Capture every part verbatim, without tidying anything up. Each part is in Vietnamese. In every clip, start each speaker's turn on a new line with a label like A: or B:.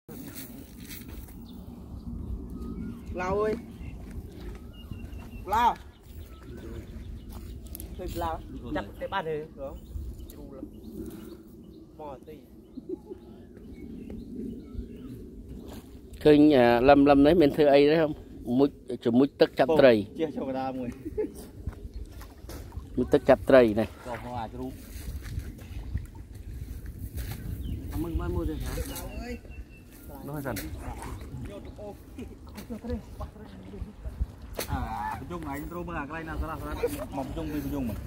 A: lao ơi lao thôi lao chặt cái ba thế đó mò tí
B: khơi nhà lâm lâm đấy men thưa ấy đấy không mũi chụp mũi tức chặt trầy
A: chia cho người ta mùi
B: mũi tức chặt trầy này
A: mừng mai mua rồi hả
B: nói rằng
C: à chung này rồi mà cái này là sao sao mỏng chung đi chung mà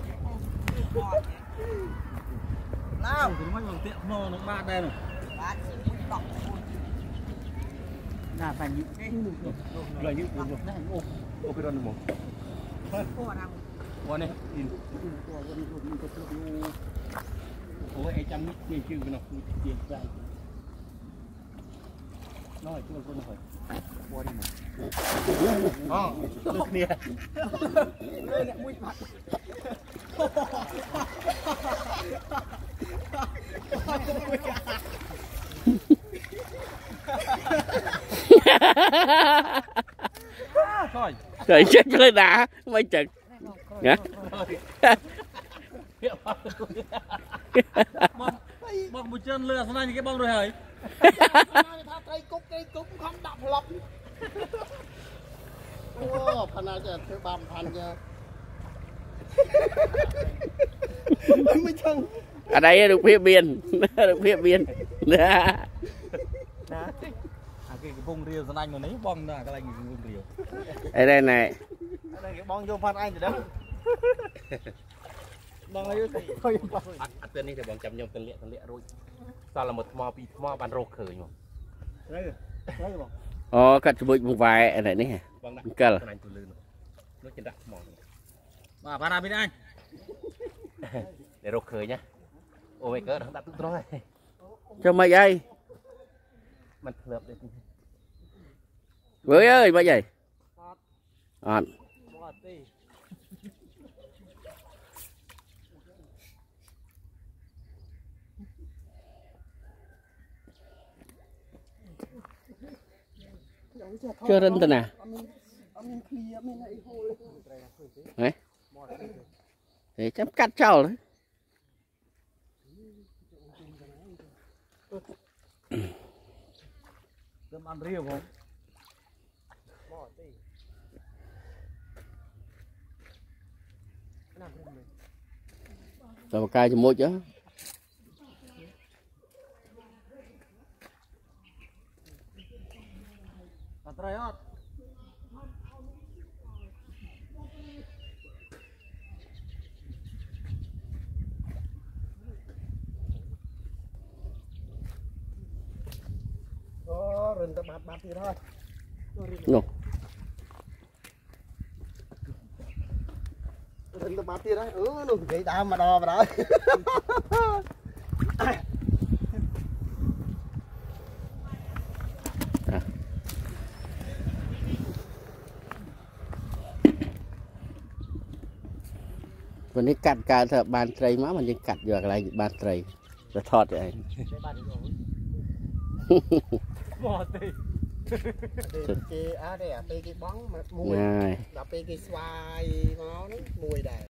A: nào
C: thì mấy bằng tiệm nó nó ba đây rồi
A: là phải những
C: là những cái này ô ô cái đó được không qua này in ôi ai chăm cái chữ cái nào tiền ra nói cho con hỏi qua đi mà oh được nè
A: đây lại mũi mặt
C: thôi
B: trời chết lên đã mấy chừng hả
C: bong một chân lừa sang đây cái bong rồi hả
A: cây cúc cây cúc không đọc lọc ô phần nào giờ thứ ba phần giờ mới chăng
B: ở đây được phía biên được phía biên
C: à cái bong rìu sang anh mà lấy bong là cái này bong rìu
B: ở đây này
A: đây cái bong vô phần anh rồi đó bong ấy thôi
B: ăn tên này thì bọn chậm nhom tên lẹ tên lẹ rồi sao là một mò bị mò bàn rô khởi mà
A: đấy đấy bong
B: ồ cắt bụi một vài này nè cờ nó trên đặt mò
C: bà bà ra bên anh
B: để rô khởi nhá ô mày cỡ nó đặt tốt rồi cho mày đây mình lượp đi với ơi bao vậy à. Chưa rinh tên à đấy để chấm cắt trâu đấy
C: cơm ăn riêu không
B: rồi một cây cho mua chứ
C: rồi á
A: có rừng tập bạt bạt thì thôi
B: no.
A: rừng tập bạt thì đấy ừ nó vậy ta mà đo mà đo
B: วันนี้กัดการเถอะบานไตรมามันยังกัดอยู่อะไรบานไตรจะทอดยังไง
C: bỏ tì
A: cái à đây à cái bóng mà mùi
B: này
A: đập cái xoài nó mùi đầy